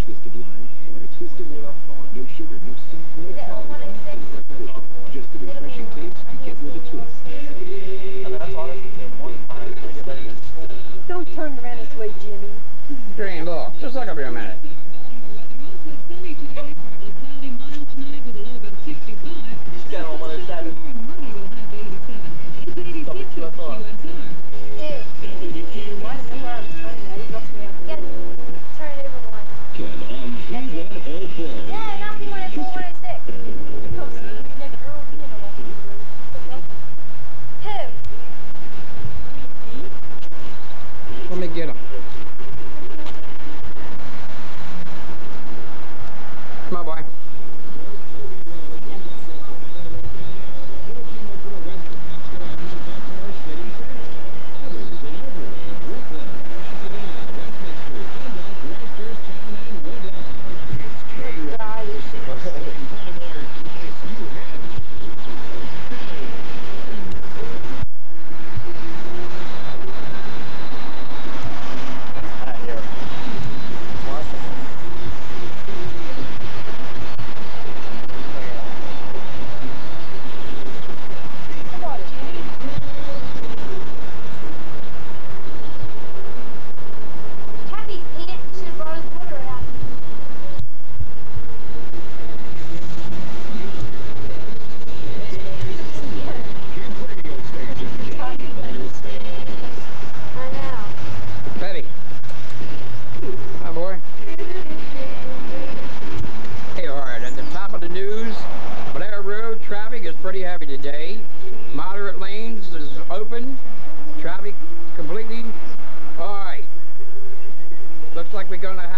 twisted lime or a twisted lemon. No sugar, no salt, no calories. Just the refreshing taste you get with a twist. I mean, that's honestly in the morning time. I get ready to go to school. Don't turn around this way, Jimmy. Green, look, just look up here a minute. Channel 107. WQSR. Ken on B104. Yeah, not the one at 416. Who? Let me get him. Come on, boy. Pretty heavy today. Moderate lanes is open. Traffic completely. All right. Looks like we're going to have